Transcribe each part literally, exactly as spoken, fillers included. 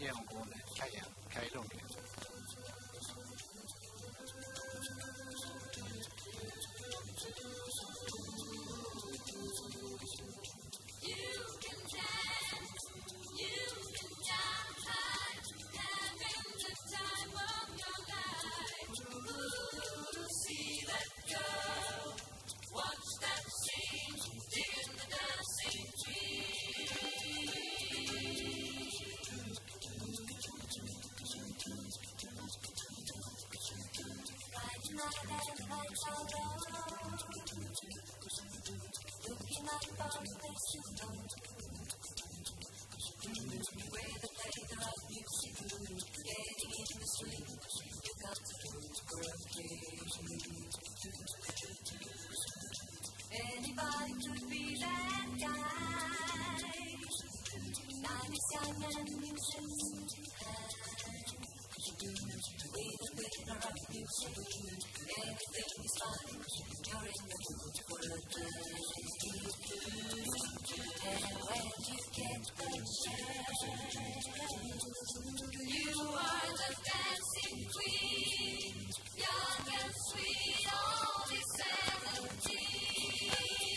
genomgående Kaj, Kaj Lundgren. Looking up on place you know, where the play of music, getting in the street, you got to look for a place. Anybody could be that guy, nice young and musician. With a winner of music, everything is fine. You're in the mood for a day. And when you get the chance, you are the dancing queen, young and sweet, only seventeen.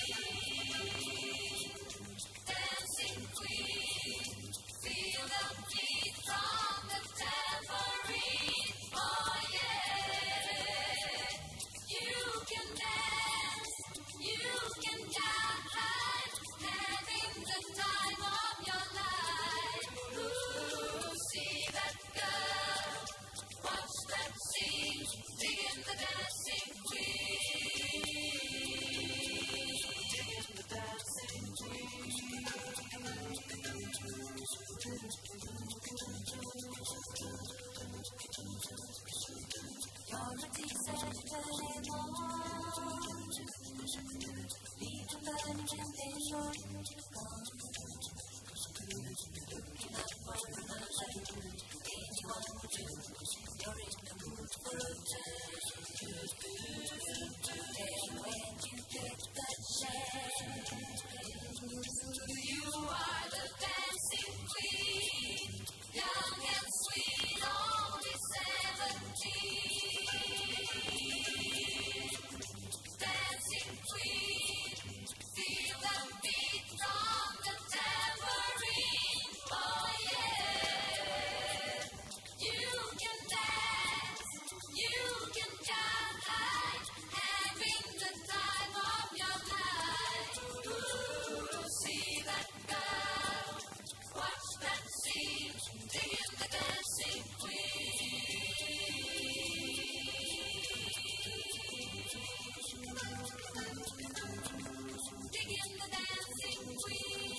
Dancing queen, feel the beat from the tambourine. Oh yeah, you can dance, you can dance, having the time of your life. Ooh, see that girl, watch that scene, digging the dancing queen, digging the dancing queen. You're a decent anymore. Leave the burning and then you're gone. Looking up for another light, anyone will do. You're in the mood for a dance. And when you get the chance, you are the dancing queen, young and sweet, only seventeen. Dancing queen, feel the beat from the tambourine. Oh yeah, you can dance, you can dance, having the time of your life. Ooh, see that girl, watch that scene, digging the dancing queen. Digging the dancing queen.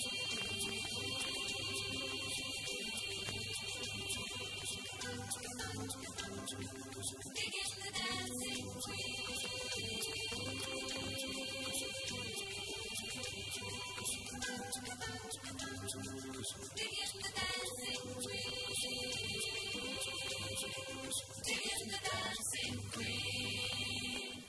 Digging the dancing queen. Digging the dancing queen. Digging the dancing queen.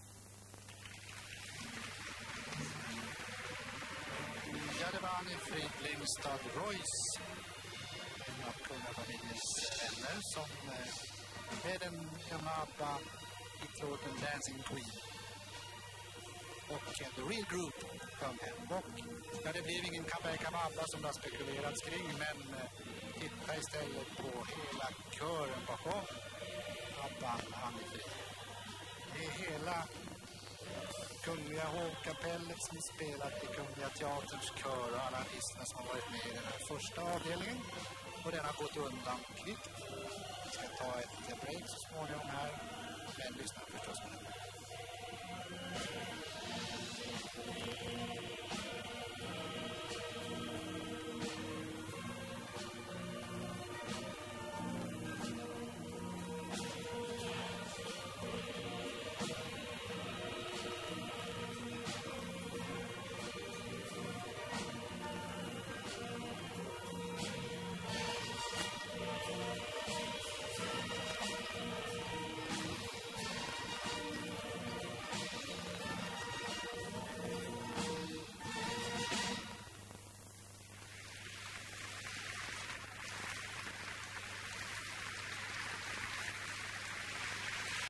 Ja, det var Anne-Frid Lindstad Royce, en av kungafamiljens vänner, som eh, med den gamla ABBA i låten Dancing Queen. Och eh, The Real Group kom hem. Och ja, det blev ingen comeback av ABBA som det har spekulerats kring, men eh, titta istället på hela kören bakom ABBA och Anne-Frid. Det är hela Kungliga hovkapellet som spelat i Kungliga Teaterns kör och alla artisterna som har varit med i den här första avdelningen. Och den har gått undan kvickt. Vi ska ta ett break så småningom här, men lyssna förstås på den.